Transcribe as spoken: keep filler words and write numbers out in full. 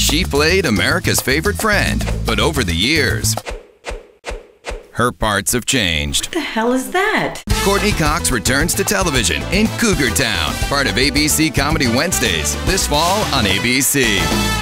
She played America's favorite friend, but over the years, her parts have changed. What the hell is that? Courtney Cox returns to television in Cougar Town, part of A B C Comedy Wednesdays, this fall on A B C.